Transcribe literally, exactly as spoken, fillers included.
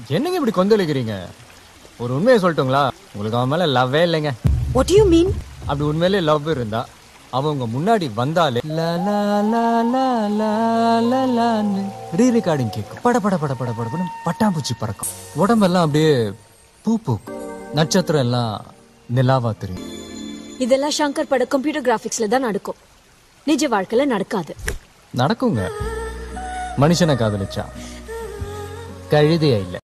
என்னங்க இப்படி கொந்தளிக்கிறீங்க? ஒரு உண்மையை சொல்லட்டுங்களா? உங்களுக்கு அவன் மேல லவ்வே இல்லைங்க. What do you mean? அப்படி உண்மையிலே லவ் இருந்தா அவங்க முன்னாடி வந்தாலே லா லா லா லா லா லா லான்னு ரீ ரெக்கார்டிங் கேட்கும். பட பட பட பட படன்னு பட்டாம்பூச்சி பறக்கும். உடம்பெல்லாம் அப்படியே பூ பூக்கும். நட்சத்திரம் எல்லாம் நிலாவா தெரியும். இதெல்லாம் சங்கர் பட கம்ப்யூட்டர் கிராபிக்ஸ்ல தான் நடக்கும். நிஜ வாழ்க்கையில நடக்காது. நடக்குங்க. மனுஷனை காதலிச்சா கழுதையா இல்ல.